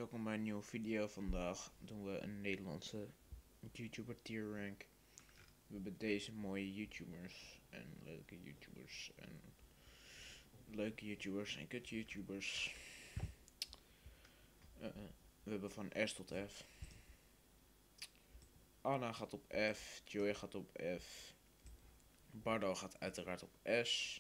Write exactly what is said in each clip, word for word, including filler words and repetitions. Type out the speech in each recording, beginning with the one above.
welkom bij een nieuwe video. Vandaag doen we een Nederlandse YouTuber tier rank. We hebben deze mooie YouTubers en leuke YouTubers en leuke YouTubers en kut YouTubers. Uh, we hebben van S tot F. Anna gaat op F, Joy gaat op F, Bardo gaat uiteraard op S,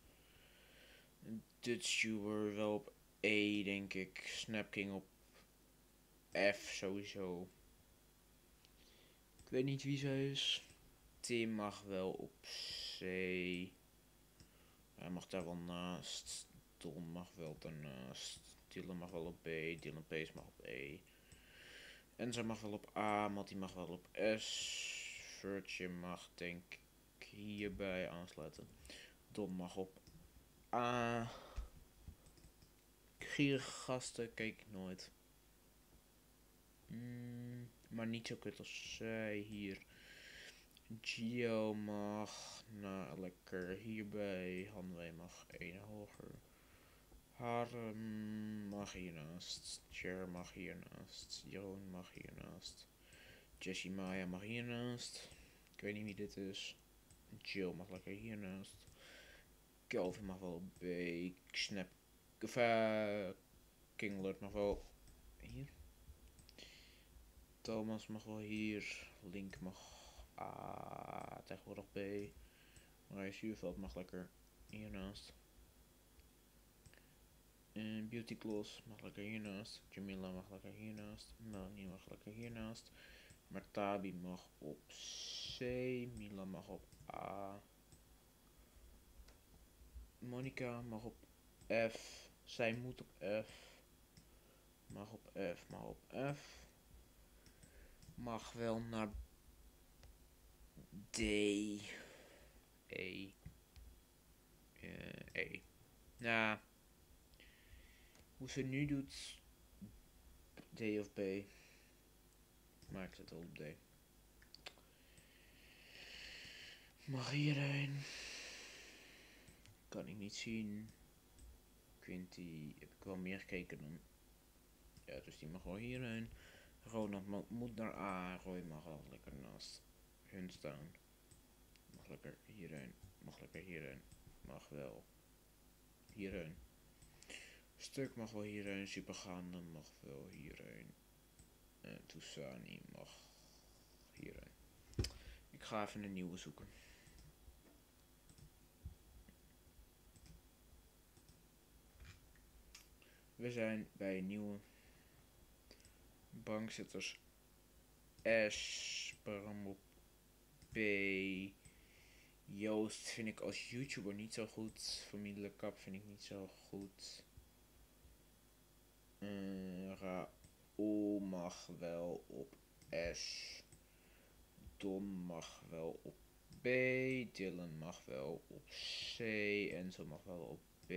DutchTuber wel op E denk ik, Snapking op F sowieso. Ik weet niet wie ze is. Tim mag wel op C. Hij mag daar wel naast. Don mag wel daarnaast. Dylan mag wel op B. Dylan Pace mag op E. Enzo mag wel op A. Matty mag wel op S. Virgin mag denk ik hierbij aansluiten. Don mag op A. Gierige gasten kijk ik nooit. Mm, maar niet zo kut als zij hier. Gio mag nou lekker hierbij. Hanwee mag één hoger. Harm mag hiernaast. Cher mag hiernaast. Jeroen mag hiernaast. Jessie Maya mag hiernaast. Ik weet niet wie dit is. Jill mag lekker hiernaast. Kelvin mag wel op B. Snap. Of, uh, King Alert mag wel hier. Thomas mag wel hier. Link mag A. Tegenwoordig B. Marije Zuurveld mag lekker hiernaast. En Beauty Gloss mag lekker hiernaast. Jamila mag lekker hiernaast. Melanie mag lekker hiernaast. Martabi mag op C. Mila mag op A. Monica mag op F. Zij moet op F. Mag op F, mag op F. Mag wel naar D. E. Uh, E. Nou. Hoe ze nu doet. D of B. Maar ik zet wel op D. Mag hierheen. Kan ik niet zien. Quinty heb ik wel meer gekeken dan. Ja, dus die mag wel hierheen. Ronald moet naar A. Roy mag wel lekker naast hun staan. Mag lekker hierheen. Mag lekker hierheen. Mag wel hierheen. Stuk mag wel hierheen. Supergaande mag wel hierheen. En Tousani mag hierheen. Ik ga even een nieuwe zoeken. We zijn bij een nieuwe. Bankzitters S. Bram op B. Joost vind ik als YouTuber niet zo goed. Familie Kap vind ik niet zo goed. Uh, Raoul mag wel op S. Don mag wel op B. Dylan mag wel op C. Enzo mag wel op B.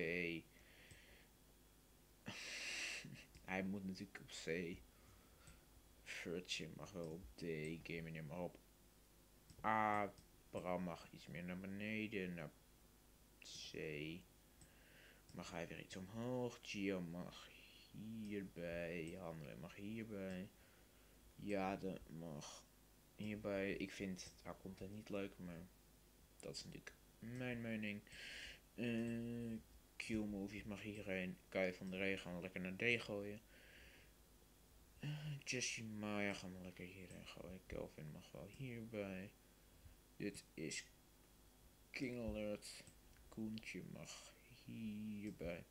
Hij moet natuurlijk op C. Virgin mag wel op D. Gamer mag op A. Bram mag iets meer naar beneden. Naar C. Mag hij weer iets omhoog. Gio mag hierbij. Hanwe mag hierbij. Jade mag hierbij. Ik vind haar content niet leuk, maar dat is natuurlijk mijn mening. Uh, Q-movies mag hierheen. Kai van der Rey gaan we lekker naar D gooien. Uh, Jessie Maya gaan we lekker hierheen gooien. Kelvin mag wel hierbij. Dit is King Alert. Koentje mag hierbij.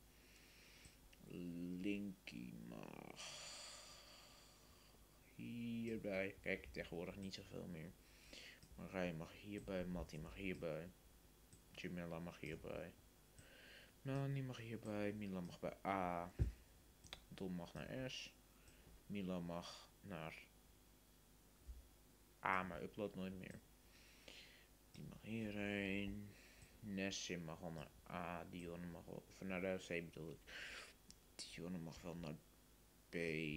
Linky mag hierbij. Kijk, tegenwoordig niet zoveel meer. Marije mag hierbij. Matty mag hierbij. Jamila mag hierbij. Melanie mag hierbij. Mila mag bij A. Don mag naar S. Mila mag naar A, maar upload nooit meer. Die mag hierheen. Nessim mag wel naar A. Dionne mag wel, of naar de C bedoel ik. Dionne mag wel naar B.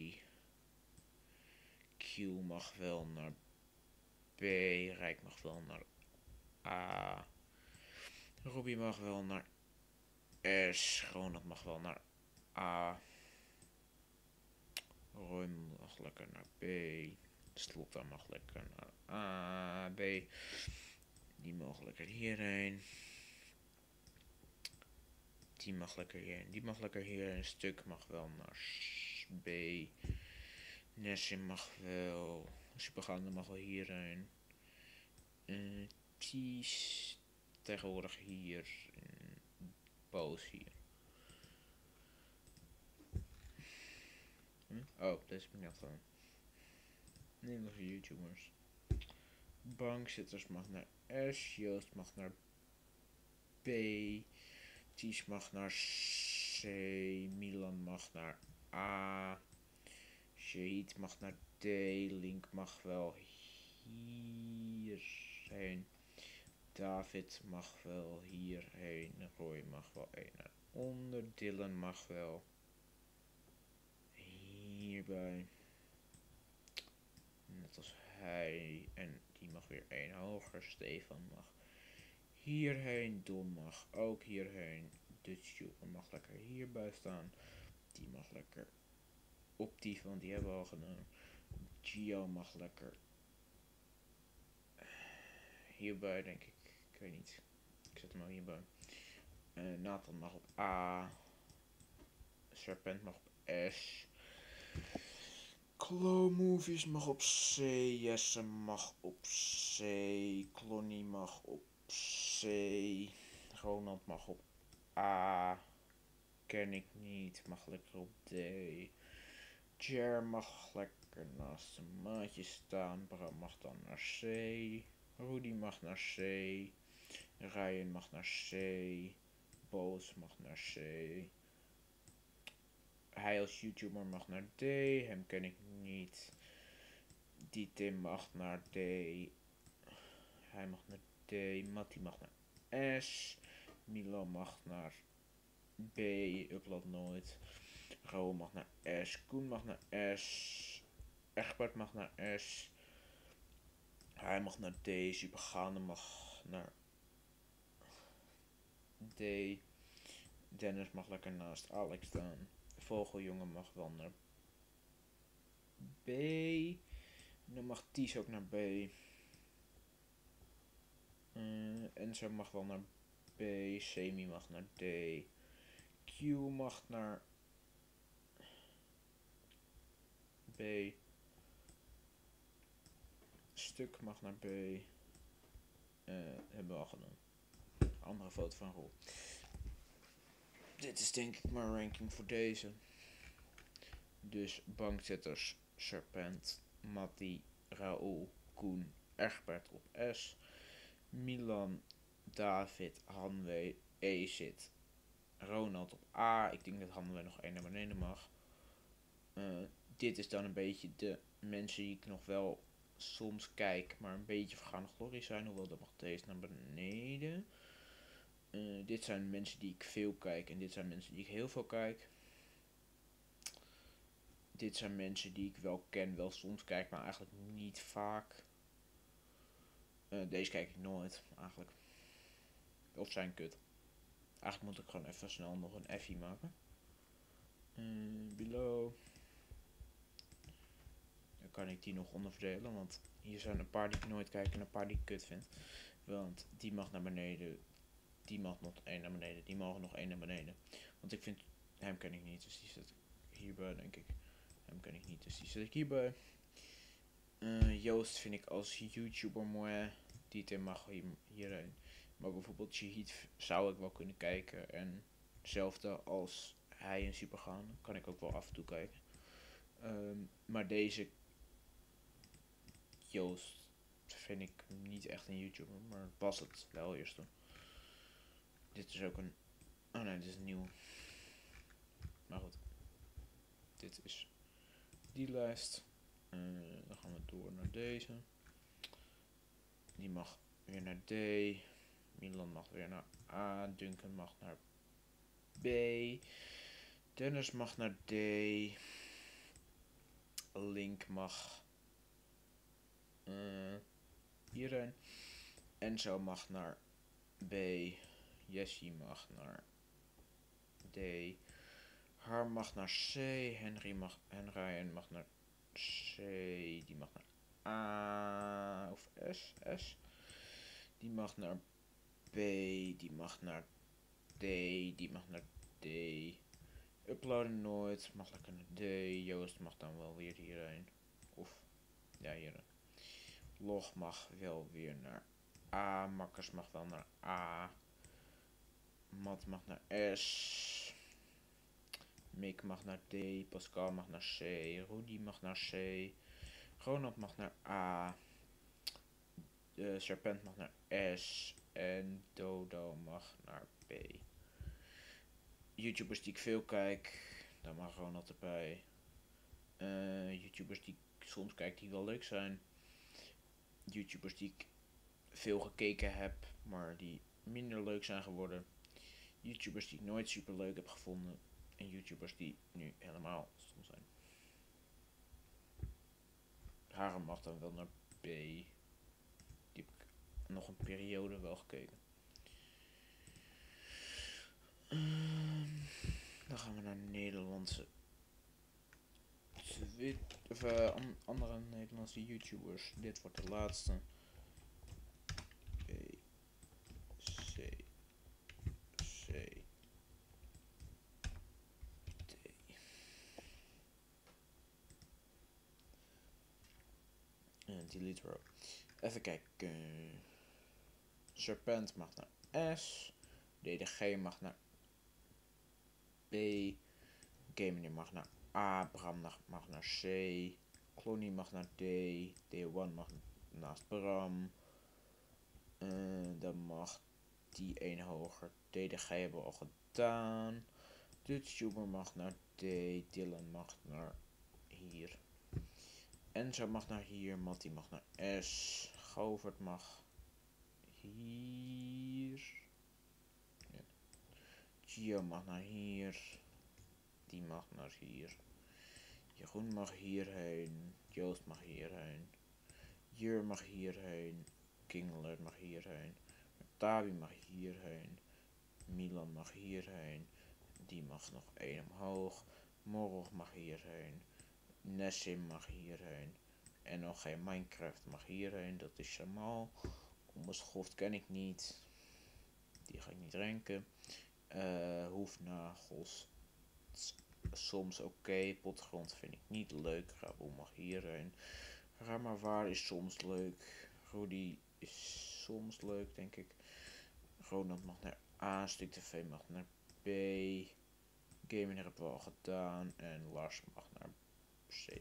Q mag wel naar B. Rijk mag wel naar A. Robbie mag wel naar S. Ronald mag wel naar A. Roy mag lekker naar B. Slotta mag lekker naar A. B. Die mogen lekker hierheen. Die mag lekker hierheen. Die mag lekker hierheen. Stuk mag wel naar B. Nessim mag wel. Supergaande mag wel hierheen. Uh, Ties tegenwoordig hier. En Boos hier. Hm? Oh, deze ben ik net van. Nederlandse YouTubers. Bankzitters mag naar S. Joost mag naar B. Ties mag naar C. Milan mag naar A. Shahid mag naar D. Link mag wel hierheen. David mag wel hierheen. Roy mag wel een naar onder. Dylan mag wel hierbij. Net als hij. En die mag weer één hoger. Stefan mag hierheen. Don mag ook hierheen. Dutchtuber mag lekker hierbij staan. Die mag lekker op die, want die hebben we al gedaan. Gio mag lekker hierbij, denk ik. Ik weet niet. Ik zet hem al hierbij. Uh, Nathan mag op A. Serpent mag op S. Claw Movies mag op C. Jesse mag op C. Clonny mag op C. Ronald mag op A. Ken ik niet. Mag lekker op D. Jer mag lekker naast zijn maatje staan. Bram mag dan naar C. Rudy mag naar C. Ryan mag naar C. Boos mag naar C. Hij als YouTuber mag naar D. Hem ken ik niet. Die Tim mag naar D. Hij mag naar D. Mattie mag naar S. Milan mag naar B. Upload nooit. Raoul mag naar S. Koen mag naar S. Egbert mag naar S. Hij mag naar D. Supergaande mag naar D. Dennis mag lekker naast Alex staan. Vogeljongen mag wel naar B. En dan mag Ties ook naar B. Uh, Enzo mag wel naar B. Semi mag naar D. Q mag naar B. Stuk mag naar B. Uh, hebben we al gedaan. Andere foto van Roel. Dit is denk ik mijn ranking voor deze. Dus bankzitters, Serpent, Mattie, Raoul, Koen, Egbert op S. Milan, David, Hanwee, E zit. Ronald op A. Ik denk dat Hanwee nog één naar beneden mag. Uh, dit is dan een beetje de mensen die ik nog wel soms kijk, maar een beetje vergaande glorie zijn. Hoewel dat mag deze naar beneden. Uh, dit zijn mensen die ik veel kijk en dit zijn mensen die ik heel veel kijk. Dit zijn mensen die ik wel ken, wel soms kijk, maar eigenlijk niet vaak. Uh, deze kijk ik nooit, eigenlijk. Of zijn kut. Eigenlijk moet ik gewoon even snel nog een F'ie maken. Uh, below. Dan kan ik die nog onderverdelen, want hier zijn een paar die ik nooit kijk en een paar die ik kut vind. Want die mag naar beneden. Die mag nog één naar beneden. Die mogen nog één naar beneden. Want ik vind, hem ken ik niet, dus die zet ik hierbij, denk ik. Hem ken ik niet, dus die zet ik hierbij. Uh, Joost vind ik als YouTuber mooi. Die Tim mag hier, hierheen. Maar bijvoorbeeld Shahid zou ik wel kunnen kijken. En hetzelfde als hij en Supergaan kan ik ook wel af en toe kijken. Um, maar deze Joost vind ik niet echt een YouTuber. Maar was het wel eerst toen. Dit is ook een... Oh nee, dit is een nieuwe. Maar goed. Dit is die lijst. Uh, dan gaan we door naar deze. Die mag weer naar D. Milan mag weer naar A. Duncan mag naar B. Dennis mag naar D. Link mag uh, hierheen. Enzo mag naar B. Jessie mag naar D. Har mag naar C. Henry mag, Henryan mag naar C. Die mag naar A. Of S. S. Die mag naar B. Die mag naar D. Die mag naar D. Uploaden nooit. Mag lekker naar D. Joost mag dan wel weer hierheen. Of, ja hierheen. Log mag wel weer naar A. Makkers mag wel naar A. Mat mag naar S. Mick mag naar D. Pascal mag naar C. Rudy mag naar C. Ronald mag naar A. Uh, Serpent mag naar S. En Dodo mag naar B. YouTubers die ik veel kijk, daar mag Ronald erbij. Uh, YouTubers die ik soms kijk die wel leuk zijn. YouTubers die ik veel gekeken heb, maar die minder leuk zijn geworden. YouTubers die ik nooit super leuk heb gevonden. En YouTubers die nu helemaal stom zijn. Harem mag dan wel naar B. Die heb ik nog een periode wel gekeken. Um, dan gaan we naar Nederlandse Twitter, of uh, an andere Nederlandse YouTubers. Dit wordt de laatste. B, C, C, D. En delete row. Even kijken. Serpent mag naar S. D D G mag naar B. Gamer mag naar A. Bram mag naar C. Clony mag naar D. D één mag naast Bram. Uh, dan mag die één hoger. D D G hebben we al gedaan. DutchTuber mag naar D. Dylan mag naar hier. Enzo mag naar hier. Mattie mag naar S. Govert mag hier. Ja. Gio mag naar hier. Die mag naar hier. Jeroen mag hierheen. Joost mag hierheen. Jur mag hierheen. King Alert mag hierheen. Tabi mag hierheen. Milan mag hierheen. Die mag nog één omhoog. Morog mag hierheen. Nessim mag hierheen. En nog geen Minecraft mag hierheen. Dat is Jamal. Onbeschoft ken ik niet. Die ga ik niet ranken. Uh, hoefnagels. Soms oké. Okay. Potgrond vind ik niet leuk. Raboel mag hierheen. Ramawaar is soms leuk. Rudy is soms leuk, denk ik. Ronald mag naar A. Stuk T V mag naar B. Gaming hebben we al gedaan. En Lars mag naar C.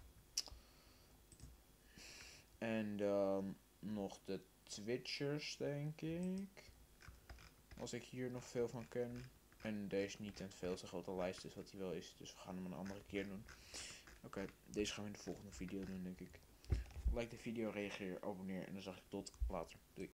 En dan nog de Twitchers, denk ik. Als ik hier nog veel van ken. En deze niet en veel zo grote lijst is wat hij wel is. Dus we gaan hem een andere keer doen. Oké, okay, deze gaan we in de volgende video doen, denk ik. Like de video, reageer, abonneer en dan zag ik tot later. Doei.